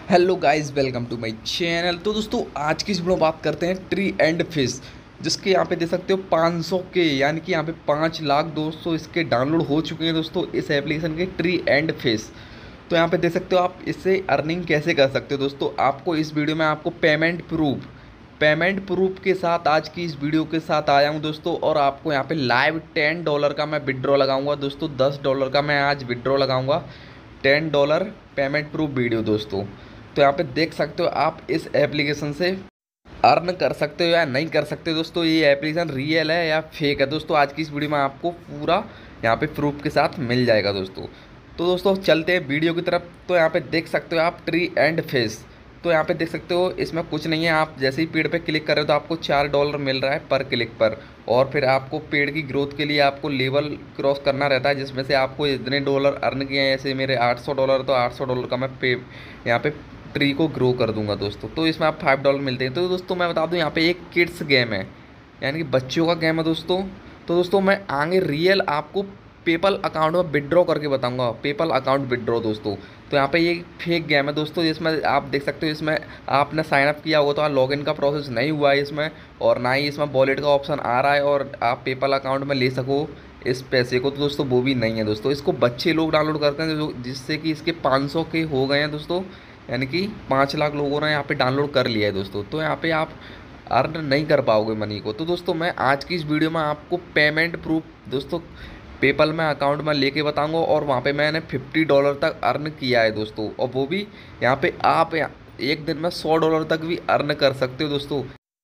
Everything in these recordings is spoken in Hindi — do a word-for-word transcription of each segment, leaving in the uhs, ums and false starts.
Hello guys, welcome to my channel. तो दोस्तों आज की इस वीडियो में बात करते हैं ट्री एंड फिश, जिसके यहाँ पे देख सकते हो पाँच सौ के यानी कि यहाँ पे पाँच लाख दोस्तों इसके डाउनलोड हो चुके हैं दोस्तों इस एप्लीकेशन के ट्री एंड फिश। तो यहाँ पे देख सकते हो आप इससे अर्निंग कैसे कर सकते हो दोस्तों। आपको इस वीडियो में आपको पेमेंट प्रूफ पेमेंट प्रूफ के साथ आज की इस वीडियो के साथ आया हूँ दोस्तों। और आपको यहाँ पे लाइव टेन डॉलर का मैं विड्रॉ लगाऊंगा दोस्तों। दस डॉलर का मैं आज विड्रॉ लगाऊंगा, ten dollar payment proof video दोस्तों। तो यहाँ पे देख सकते हो आप इस एप्लीकेशन से अर्न कर सकते हो या नहीं कर सकते हो दोस्तों। ये एप्लीकेशन रियल है या फेक है दोस्तों, आज की इस वीडियो में आपको पूरा यहाँ पे प्रूफ के साथ मिल जाएगा दोस्तों। तो दोस्तों चलते हैं वीडियो की तरफ। तो यहाँ पे देख सकते हो आप ट्री एंड फिश। तो यहाँ पे देख सकते हो इसमें कुछ नहीं है, आप जैसे ही पेड़ पे क्लिक कर रहे हो तो आपको चार डॉलर मिल रहा है पर क्लिक पर। और फिर आपको पेड़ की ग्रोथ के लिए आपको लेवल क्रॉस करना रहता है, जिसमें से आपको इतने डॉलर अर्न किए हैं। जैसे मेरे आठ सौ डॉलर, तो आठ सौ डॉलर का मैं पे यहाँ पे ट्री को ग्रो कर दूंगा दोस्तों। तो इसमें आप फाइव डॉलर मिलते हैं। तो दोस्तों मैं बता दूं यहाँ पे एक किड्स गेम है, यानी कि बच्चों का गेम है दोस्तों। तो दोस्तों मैं आगे रियल आपको पेपल अकाउंट में विड्रॉ करके बताऊंगा, पेपल अकाउंट विड्रॉ दोस्तों। तो यहाँ पे ये फेक गेम है दोस्तों, जिसमें आप देख सकते हो इसमें आपने साइन अप किया होगा तो लॉगिन का प्रोसेस नहीं हुआ है इसमें, और ना ही इसमें वॉलेट का ऑप्शन आ रहा है और आप पेपल अकाउंट में ले सको इस पैसे को। तो दोस्तों वो भी नहीं है दोस्तों। इसको बच्चे लोग डाउनलोड करते हैं जो जिससे कि इसके पाँच सौ के हो गए हैं दोस्तों, यानी कि पाँच लाख लोगों ने यहाँ पे डाउनलोड कर लिया है दोस्तों। तो यहाँ पे आप अर्न नहीं कर पाओगे मनी को। तो दोस्तों मैं आज की इस वीडियो में आपको पेमेंट प्रूफ दोस्तों पेपल में अकाउंट में लेके बताऊंगा, और वहाँ पे मैंने फिफ्टी डॉलर तक अर्न किया है दोस्तों। और वो भी यहाँ पे आप एक दिन में सौ डॉलर तक भी अर्न कर सकते हो दोस्तों।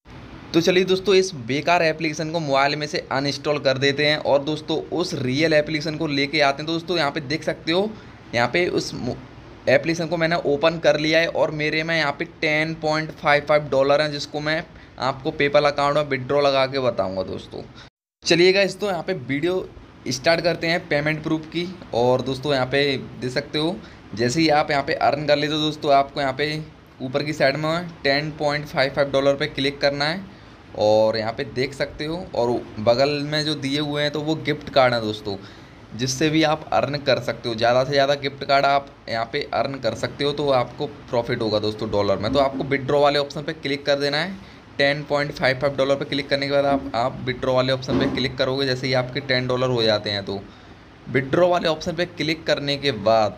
तो चलिए दोस्तों इस बेकार एप्लीकेशन को मोबाइल में से अनइंस्टॉल कर देते हैं और दोस्तों उस रियल एप्लीकेशन को लेके आते हैं। तो दोस्तों यहाँ पे देख सकते हो, यहाँ पे उस एप्लीकेशन को मैंने ओपन कर लिया है और मेरे में यहाँ पे ten point five five dollar हैं, जिसको मैं आपको पेपल अकाउंट में विड्रॉ लगा के बताऊँगा दोस्तों। चलिएगा इस तो यहाँ पे वीडियो स्टार्ट करते हैं पेमेंट प्रूफ की। और दोस्तों यहाँ पे देख सकते हो जैसे ही आप यहाँ पे अर्न कर लेते हो दोस्तों, आपको यहाँ पे ऊपर की साइड में ten point five five dollar पे क्लिक करना है। और यहाँ पे देख सकते हो, और बगल में जो दिए हुए हैं तो वो गिफ्ट कार्ड है दोस्तों, जिससे भी आप अर्न कर सकते हो। ज़्यादा से ज़्यादा गिफ्ट कार्ड आप यहाँ पे अर्न कर सकते हो, तो आपको प्रॉफिट होगा दोस्तों डॉलर में। तो आपको विड्रॉ वाले ऑप्शन पे क्लिक कर देना है। Ten point five five dollar पे क्लिक करने के बाद आप आप विड्रॉ वाले ऑप्शन पे क्लिक करोगे। जैसे ही आपके टेन डॉलर हो जाते हैं तो विड्रॉ वाले ऑप्शन पे क्लिक करने के बाद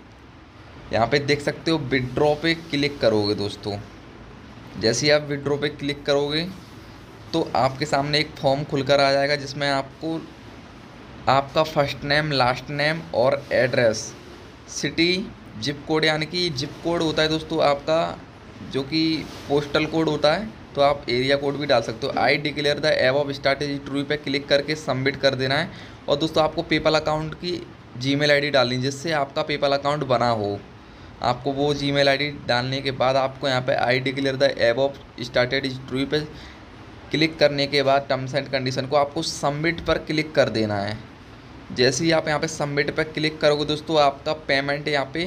यहाँ पे देख सकते हो विड्रॉ पे क्लिक करोगे दोस्तों। जैसे ही आप विड्रॉ पे क्लिक करोगे तो आपके सामने एक फॉर्म खुलकर आ जाएगा, जिसमें आपको आपका फर्स्ट नेम, लास्ट नेम और एड्रेस, सिटी, जिप कोड, यानी कि जिप कोड होता है दोस्तों आपका जो कि पोस्टल कोड होता है, तो आप एरिया कोड भी डाल सकते हो। I declare the above strategy true पे क्लिक करके सबमिट कर देना है। और दोस्तों आपको पेपल अकाउंट की जीमेल आईडी डालनी है, जिससे आपका पेपल अकाउंट बना हो। आपको वो जीमेल आईडी डालने के बाद आपको यहाँ पे I declare the above strategy true पे क्लिक करने के बाद टर्म्स एंड कंडीशन को आपको सबमिट पर क्लिक कर देना है। जैसे ही आप यहाँ पे सबमिट पर क्लिक करोगे दोस्तों, आपका पेमेंट यहाँ पे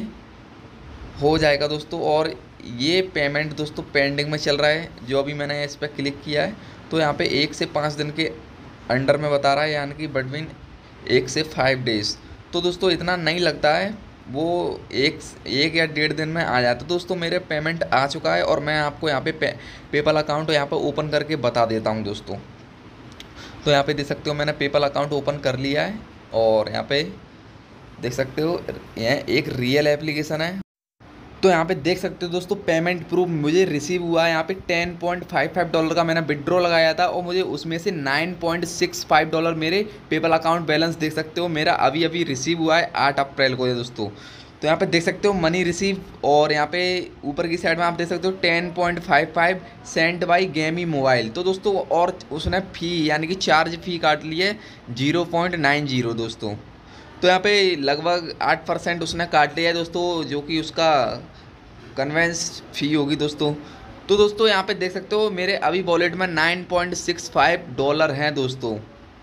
हो जाएगा दोस्तों। और ये पेमेंट दोस्तों पेंडिंग में चल रहा है, जो अभी मैंने इस पर क्लिक किया है। तो यहाँ पे एक से पाँच दिन के अंडर में बता रहा है, यानी कि बिटवीन एक से फाइव डेज़। तो दोस्तों इतना नहीं लगता है, वो एक एक या डेढ़ दिन में आ जाता है। दोस्तों मेरे पेमेंट आ चुका है और मैं आपको यहाँ पे पे, पेपल अकाउंट यहाँ पे ओपन करके बता देता हूँ दोस्तों। तो यहाँ पे देख सकते हो मैंने पेपल अकाउंट ओपन कर लिया है, और यहाँ पे देख सकते हो यह एक रियल एप्लीकेशन है। तो यहाँ पे देख सकते हो दोस्तों पेमेंट प्रूफ मुझे रिसीव हुआ है। यहाँ पे ten point five five dollar का मैंने विड्रॉ लगाया था, और मुझे उसमें से nine point six five dollar मेरे पेपल अकाउंट बैलेंस देख सकते हो मेरा अभी अभी रिसीव हुआ है आठ अप्रैल को है दोस्तों। तो यहाँ पे देख सकते हो मनी रिसीव, और यहाँ पे ऊपर की साइड में आप देख सकते हो ten point five five cent by Gamee mobile. तो दोस्तों और उसने फ़ी यानी कि चार्ज फ़ी काट ली है जीरो पॉइंट नाइन जीरो दोस्तों। तो यहाँ पे लगभग आठ परसेंट उसने काट लिया है दोस्तों, जो कि उसका कन्वेंस फ़ी होगी दोस्तों। तो दोस्तों यहाँ पे देख सकते हो मेरे अभी वॉलेट में nine point six five dollar हैं दोस्तों।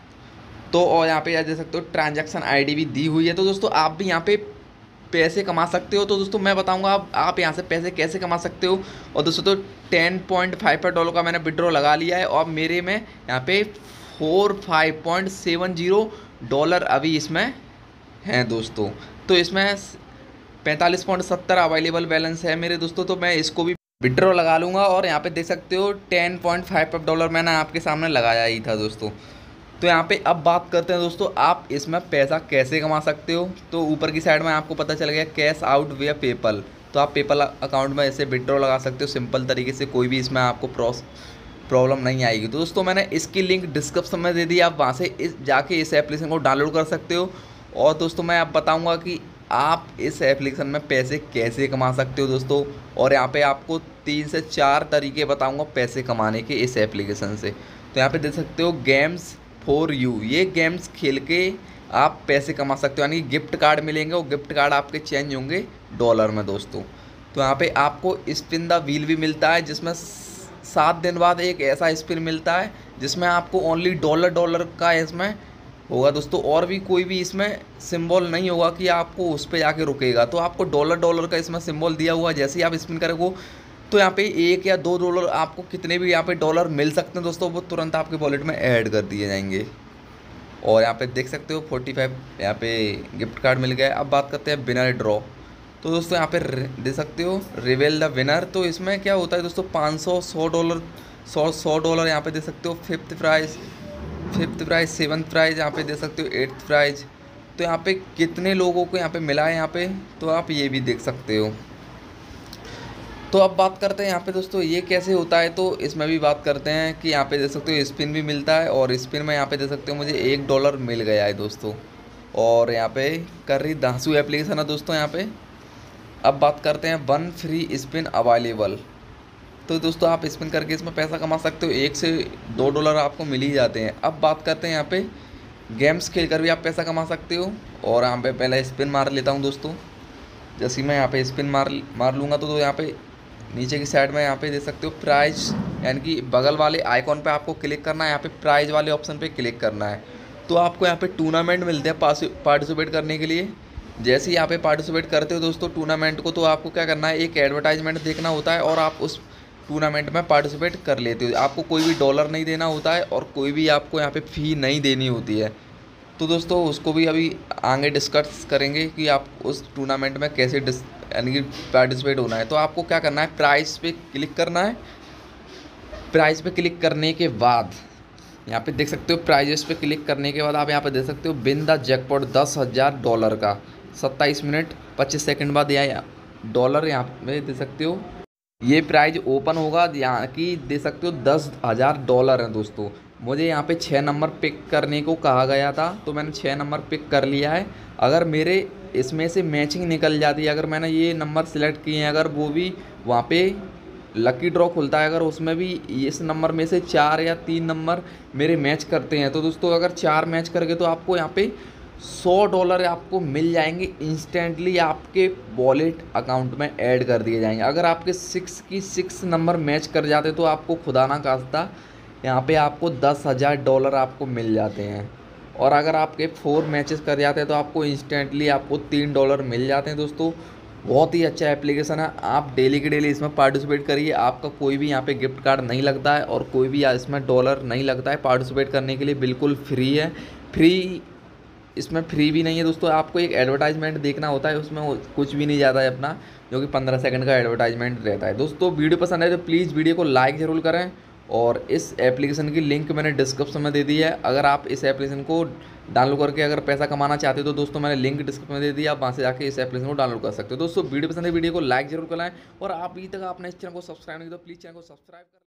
तो और यहाँ पे देख सकते हो ट्रांजैक्शन आईडी भी दी हुई है। तो दोस्तों आप भी यहाँ पे पैसे कमा सकते हो। तो दोस्तों मैं बताऊंगा आप आप यहाँ से पैसे कैसे कमा सकते हो। और दोस्तों तो ten point five five dollar का मैंने विड्रॉ लगा लिया है, और मेरे में यहाँ पे four five point seven zero dollar अभी इसमें हैं दोस्तों। तो इसमें पैंतालीस पॉइंट सत्तर अवेलेबल बैलेंस है मेरे दोस्तों। तो मैं इसको भी विड्रॉ लगा लूँगा और यहाँ पे देख सकते हो टेन पॉइंट फाइव डॉलर मैंने आपके सामने लगाया ही था दोस्तों। तो यहाँ पे अब बात करते हैं दोस्तों, आप इसमें पैसा कैसे कमा सकते हो। तो ऊपर की साइड में आपको पता चल गया कैश आउट विया पेपल। तो आप पेपल अकाउंट में ऐसे विड्रॉ लगा सकते हो सिंपल तरीके से, कोई भी इसमें आपको प्रोस प्रॉब्लम नहीं आएगी। तो दोस्तों मैंने इसकी लिंक डिस्क्रिप्शन में दे दी, आप वहाँ से इस जाके इस एप्लीकेशन को डाउनलोड कर सकते हो। और दोस्तों मैं अब बताऊँगा कि आप इस एप्लीकेशन में पैसे कैसे कमा सकते हो दोस्तों। और यहाँ पे आपको तीन से चार तरीके बताऊँगा पैसे कमाने के इस एप्लीकेशन से। तो यहाँ पे देख सकते हो गेम्स फॉर यू, ये गेम्स खेल के आप पैसे कमा सकते हो, यानी गिफ्ट कार्ड मिलेंगे और गिफ्ट कार्ड आपके चेंज होंगे डॉलर में दोस्तों। तो यहाँ पे आपको स्पिन द व्हील भी मिलता है, जिसमें सात दिन बाद एक ऐसा स्पिन मिलता है जिसमें आपको ओनली डॉलर डॉलर का इसमें होगा दोस्तों, और भी कोई भी इसमें सिंबल नहीं होगा कि आपको उस पर जाके रुकेगा। तो आपको डॉलर डॉलर का इसमें सिंबल दिया हुआ, जैसे ही आप स्पिन करोगे तो यहाँ पे एक या दो डॉलर आपको कितने भी यहाँ पे डॉलर मिल सकते हैं दोस्तों, वो तुरंत आपके वॉलेट में ऐड कर दिए जाएंगे। और यहाँ पे देख सकते हो फोर्टी फाइव यहाँ पे गिफ्ट कार्ड मिल गया। अब बात करते हैं विनर ड्रॉ। तो दोस्तों यहाँ पे देख सकते हो रिवेल द विनर। तो इसमें क्या होता है दोस्तों, पाँच सौ सौ डॉलर सौ सौ डॉलर यहाँ पे दे सकते हो। Fifth prize fifth prize seventh prize यहाँ पे दे सकते हो, एट्थ प्राइज़। तो यहाँ पे कितने लोगों को यहाँ पे मिला है यहाँ पे, तो आप ये भी देख सकते हो। तो अब बात करते हैं यहाँ पे दोस्तों ये कैसे होता है। तो इसमें भी बात करते हैं कि यहाँ पे देख सकते हो स्पिन भी मिलता है, और स्पिन में यहाँ पे देख सकते हो मुझे एक डॉलर मिल गया है दोस्तों। और यहाँ पे कर रही दांसू एप्लीकेशन है दोस्तों यहाँ पे। अब बात करते हैं वन फ्री स्पिन अवेलेबल। तो दोस्तों आप स्पिन करके इसमें पैसा कमा सकते हो, एक से दो डॉलर आपको मिल ही जाते हैं। अब बात करते हैं यहाँ पे गेम्स खेल कर भी आप पैसा कमा सकते हो। और यहाँ पे पहले स्पिन मार लेता हूँ दोस्तों। जैसे मैं यहाँ पे स्पिन मार मार लूँगा तो, तो यहाँ पे नीचे की साइड में यहाँ पे देख सकते हो प्राइज, यानी कि बगल वाले आइकॉन पे आपको क्लिक करना है, यहाँ पे प्राइज वाले ऑप्शन पे क्लिक करना है। तो आपको यहाँ पे टूर्नामेंट मिलते हैं पार्टिसिपेट करने के लिए। जैसे ही यहाँ पे पार्टिसिपेट करते हो दोस्तों टूर्नामेंट को, तो आपको क्या करना है, एक एडवर्टाइजमेंट देखना होता है और आप उस टूर्नामेंट में पार्टिसिपेट कर लेते हो। आपको कोई भी डॉलर नहीं देना होता है और कोई भी आपको यहाँ पे फ़ी नहीं देनी होती है। तो दोस्तों उसको भी अभी आगे डिस्कस करेंगे कि आप उस टूर्नामेंट में कैसे डिस यानी कि पार्टिसिपेट होना है। तो आपको क्या करना है, प्राइस पे क्लिक करना है। प्राइस पे क्लिक करने के बाद यहाँ पे देख सकते हो, प्राइजेस पे क्लिक करने के बाद आप यहाँ पे देख सकते हो विन द जैकपॉट दस हज़ार डॉलर का सत्ताईस मिनट पच्चीस सेकंड बाद यह डॉलर यहाँ पे दे सकते हो, ये प्राइज ओपन होगा। यहाँ की दे सकते हो दस हज़ार डॉलर हैं दोस्तों। मुझे यहाँ पे छः नंबर पिक करने को कहा गया था, तो मैंने छः नंबर पिक कर लिया है। अगर मेरे इसमें से मैचिंग निकल जाती है, अगर मैंने ये नंबर सिलेक्ट किए हैं, अगर वो भी वहाँ पे लकी ड्रॉ खुलता है, अगर उसमें भी इस नंबर में से चार या तीन नंबर मेरे मैच करते हैं, तो दोस्तों अगर चार मैच करके तो आपको यहाँ पे सौ डॉलर आपको मिल जाएंगे इंस्टेंटली, आपके वॉलेट अकाउंट में ऐड कर दिए जाएंगे। अगर आपके सिक्स की सिक्स नंबर मैच कर जाते तो आपको खुदा ना खास्ता यहाँ पे आपको दस हज़ार डॉलर आपको मिल जाते हैं। और अगर आपके फोर मैचेस कर जाते हैं तो आपको इंस्टेंटली आपको तीन डॉलर मिल जाते हैं दोस्तों। बहुत ही अच्छा एप्लीकेशन है, आप डेली के डेली इसमें पार्टिसिपेट करिए। आपका कोई भी यहाँ पे गिफ्ट कार्ड नहीं लगता है और कोई भी इसमें डॉलर नहीं लगता है। पार्टिसिपेट करने के लिए बिल्कुल फ्री है। फ्री इसमें फ्री भी नहीं है दोस्तों, आपको एक एडवर्टाइजमेंट देखना होता है, उसमें कुछ भी नहीं जाता है अपना, जो कि पंद्रह सेकंड का एडवर्टाइजमेंट रहता है। दोस्तों वीडियो पसंद आए तो प्लीज़ वीडियो को लाइक ज़रूर करें, और इस एप्लीकेशन की लिंक मैंने डिस्क्रिप्शन में दे दी है। अगर आप इस एप्लीकेशन को डाउनलोड करके अगर पैसा कमाना चाहते हो तो दोस्तों मैंने लिंक डिस्क्रिप्शन में दे दी, आप वहाँ से जाके इस एप्लीकेशन को डाउनलोड कर सकते हो। दोस्तों वीडियो पसंद है वीडियो को लाइक जरूर कराएं, और आप अभी तक आपने इस चैनल को सब्सक्राइब नहीं किया तो प्लीज़ चैनल को सब्सक्राइब करें।